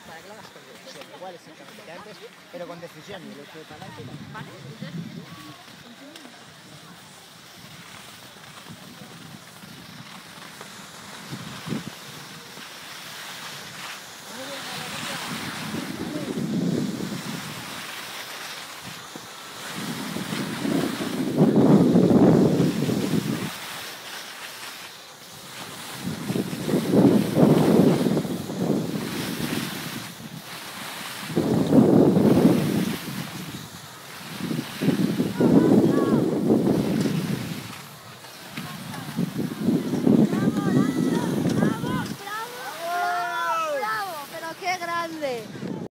para que lo hagas con decisión. Igual exactamente que antes, pero con decisión y el hecho de talante. ¿Vale? Entonces,